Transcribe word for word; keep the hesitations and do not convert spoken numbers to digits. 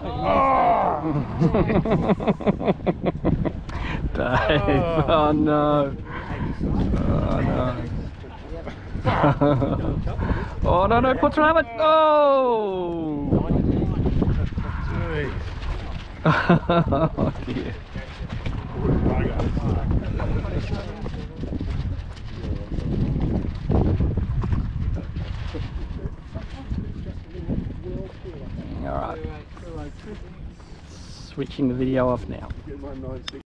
Dave, oh no. Oh no. Oh no, no, put your helmet. Oh! Oh dear. Alright. Switching the video off now.